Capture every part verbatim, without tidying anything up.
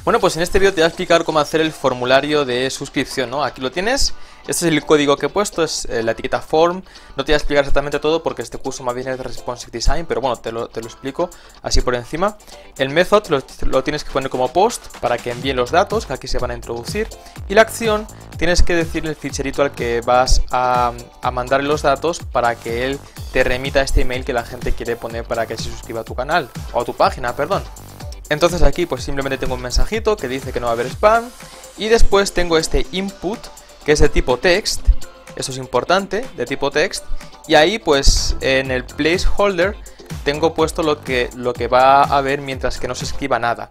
Bueno, pues en este vídeo te voy a explicar cómo hacer el formulario de suscripción, ¿no? Aquí lo tienes, este es el código que he puesto, es eh, la etiqueta form. No te voy a explicar exactamente todo porque este curso más bien es de responsive design, pero bueno, te lo, te lo explico así por encima. El method lo, lo tienes que poner como post para que envíe los datos que aquí se van a introducir, y la acción tienes que decirle el ficherito al que vas a, a mandarle los datos para que él te remita este email que la gente quiere poner para que se suscriba a tu canal, o a tu página, perdón. Entonces aquí pues simplemente tengo un mensajito que dice que no va a haber spam, y después tengo este input que es de tipo text, eso es importante, de tipo text, y ahí pues en el placeholder tengo puesto lo que, lo que va a haber mientras que no se escriba nada.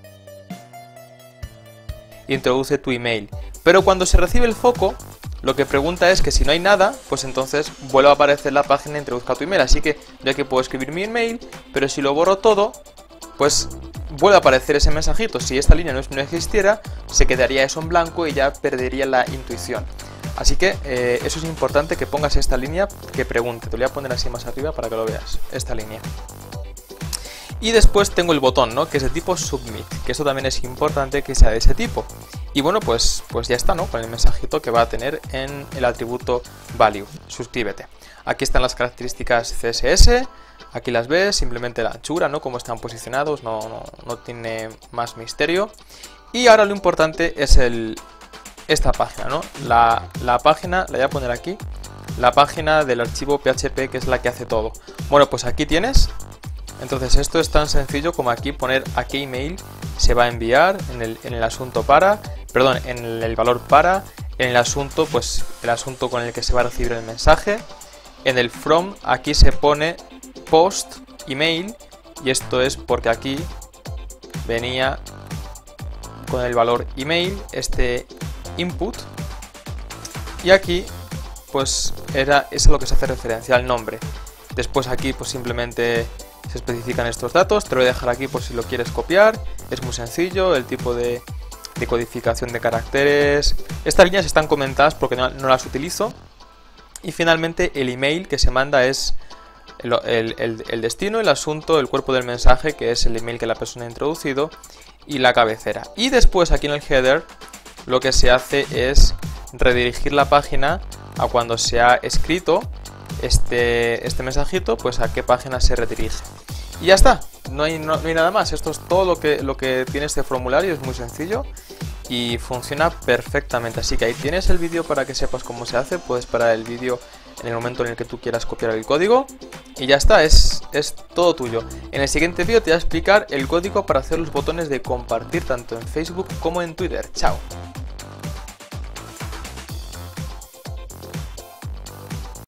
Introduce tu email, pero cuando se recibe el foco lo que pregunta es que si no hay nada, pues entonces vuelve a aparecer la página introduzca tu email, así que yo aquí puedo escribir mi email, pero si lo borro todo, pues vuelve a aparecer ese mensajito. Si esta línea no, no existiera, se quedaría eso en blanco y ya perdería la intuición. Así que eh, eso es importante, que pongas esta línea que pregunte. Te lo voy a poner así más arriba para que lo veas, esta línea. Y después tengo el botón, ¿no? Que es de tipo submit, que eso también es importante que sea de ese tipo. Y bueno, pues, pues ya está, ¿no? Con el mensajito que va a tener en el atributo value, suscríbete. Aquí están las características C S S, aquí las ves, simplemente la anchura, ¿no? Cómo están posicionados, no, no, no tiene más misterio. Y ahora lo importante es el, esta página, ¿no? La, la página, la voy a poner aquí, la página del archivo P H P, que es la que hace todo. Bueno, pues aquí tienes. Entonces esto es tan sencillo como aquí poner a qué email se va a enviar en el, en el asunto para, perdón, en el, el valor para, en el asunto, pues el asunto con el que se va a recibir el mensaje. En el from aquí se pone post email, y esto es porque aquí venía con el valor email este input, y aquí pues era, es a lo que se hace referencia al nombre. Después aquí pues simplemente se especifican estos datos, te lo voy a dejar aquí por si lo quieres copiar, es muy sencillo, el tipo de, de codificación de caracteres. Estas líneas están comentadas porque no, no las utilizo. Y finalmente el email que se manda es el, el, el, el destino, el asunto, el cuerpo del mensaje, que es el email que la persona ha introducido, y la cabecera. Y después aquí en el header lo que se hace es redirigir la página a cuando se ha escrito este, este mensajito, pues a qué página se redirige. Y ya está, no hay, no, no hay nada más. Esto es todo lo que, lo que tiene este formulario, es muy sencillo y funciona perfectamente. Así que ahí tienes el vídeo para que sepas cómo se hace. Puedes parar el vídeo en el momento en el que tú quieras copiar el código y ya está, es, es todo tuyo. En el siguiente vídeo te voy a explicar el código para hacer los botones de compartir tanto en Facebook como en Twitter. Chao.